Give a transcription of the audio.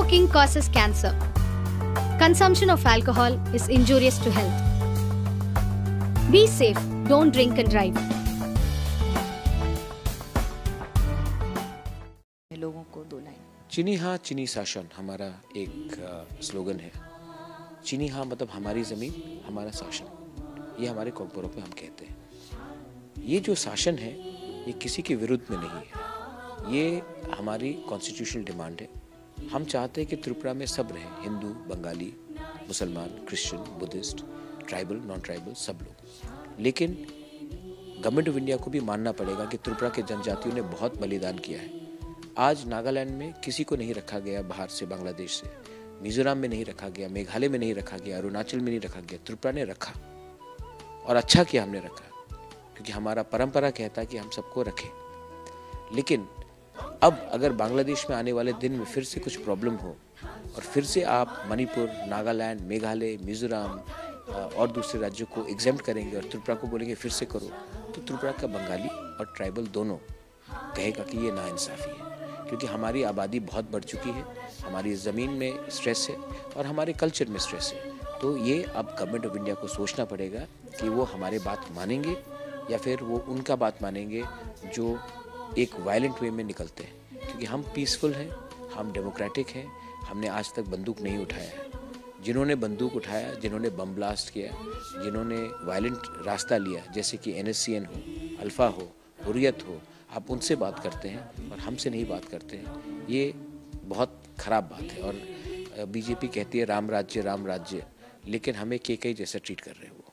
Smoking causes cancer. Consumption of alcohol is injurious to health. Be safe, don't drink and drive. लोगों को 2 line. चीनी हाँ चीनी शासन हमारा एक स्लोगन है। चीनी हाँ मतलब हमारी ज़मीन हमारा शासन, ये हमारे कॉकबोरों पे हम कहते हैं। ये जो शासन है ये किसी के विरुद्ध में नहीं है, ये हमारी कॉन्स्टिट्यूशनल डिमांड है। हम चाहते हैं कि त्रिपुरा में सब रहें, हिंदू, बंगाली, मुसलमान, Christian, Buddhist, tribal, non tribal, सब लोग। लेकिन गवर्नमेंट ऑफ इंडिया को भी मानना पड़ेगा कि त्रिपुरा के जनजातियों ने बहुत बलिदान किया है। आज नागालैंड में किसी को नहीं रखा गया बाहर से, बांग्लादेश से, मिजोरम में नहीं रखा गया, मेघालय में नहीं रखा गया, अरुणाचल में नहीं रखा गया। त्रिपुरा ने रखा और अच्छा किया हमने रखा, क्योंकि हमारा परंपरा कहता है कि हम सबको रखें। लेकिन अब अगर बांग्लादेश में आने वाले दिन में फिर से कुछ प्रॉब्लम हो और फिर से आप मणिपुर, नागालैंड, मेघालय, मिजोरम और दूसरे राज्यों को एग्जेम्प्ट करेंगे और त्रिपुरा को बोलेंगे फिर से करो, तो त्रिपुरा का बंगाली और ट्राइबल दोनों कहेगा कि ये नाइंसाफ़ी है। क्योंकि हमारी आबादी बहुत बढ़ चुकी है, हमारी ज़मीन में स्ट्रेस है और हमारे कल्चर में स्ट्रेस है। तो ये अब गवर्नमेंट ऑफ इंडिया को सोचना पड़ेगा कि वो हमारे बात मानेंगे या फिर वो उनका बात मानेंगे जो एक वायलेंट वे में निकलते हैं। क्योंकि हम पीसफुल हैं, हम डेमोक्रेटिक हैं, हमने आज तक बंदूक नहीं उठाया है। जिन्होंने बंदूक उठाया, जिन्होंने बम ब्लास्ट किया, जिन्होंने वायलेंट रास्ता लिया, जैसे कि NSCN हो, अल्फ़ा हो, हुर्रियत हो, आप उनसे बात करते हैं और हमसे नहीं बात करते हैं। ये बहुत ख़राब बात है। और BJP कहती है राम राज्य, लेकिन हमें केकई जैसा ट्रीट कर रहे हैं वो।